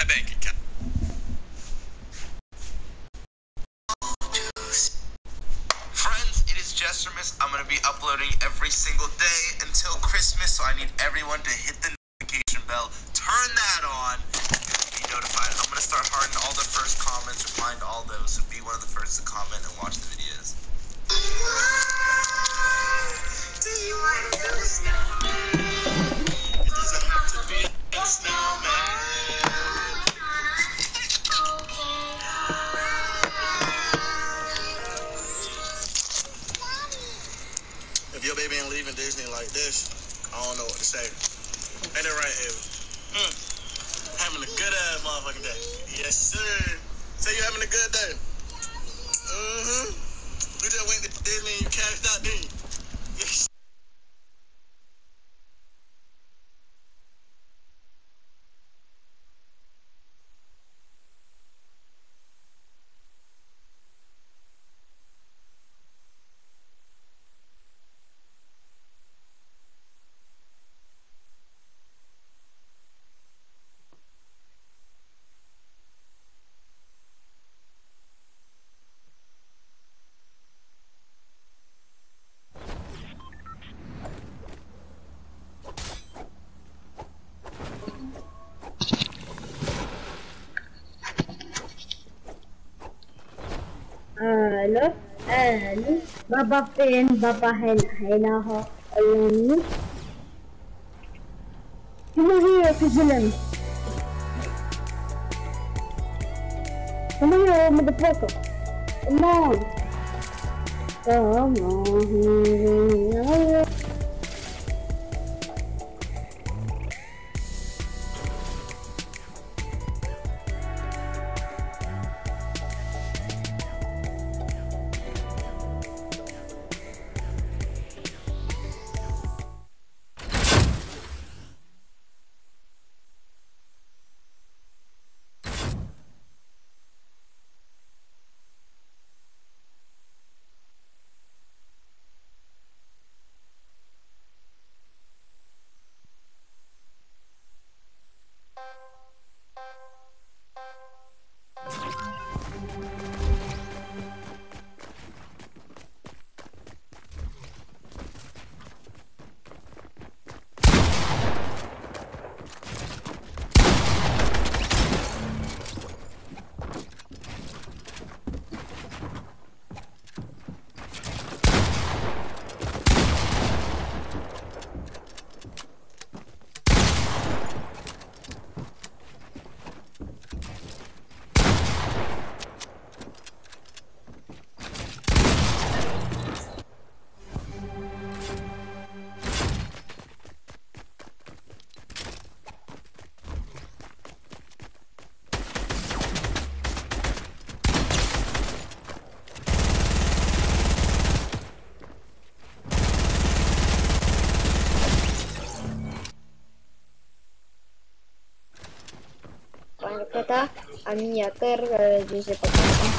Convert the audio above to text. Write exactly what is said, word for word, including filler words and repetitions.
my bank account. Friends, it is Jestermus. I'm going to be uploading every single day until Christmas, so I need everyone to hit the notification bell, turn that on, and be notified. I'm going to start hearting all the first comments, replying to all those, so be one of the first to comment and watch the videos. Do you want to build a snowman? It doesn't have to be a snowman. If your baby ain't leaving Disney like this, I don't know what to say. Ain't it right, Ava? Mm. Having a good ass motherfucking day. Yes, sir. Say you having a good day. Mm-hmm. You just went to Disney and you cashed out, didn't you? Yes. Alo, alo, Baba Fen, Baba Hen, Henaha, Ayani. Come here, Kazilin. Come here, motherfucker. Come on. Come on. Это аминиатор здесь покажем.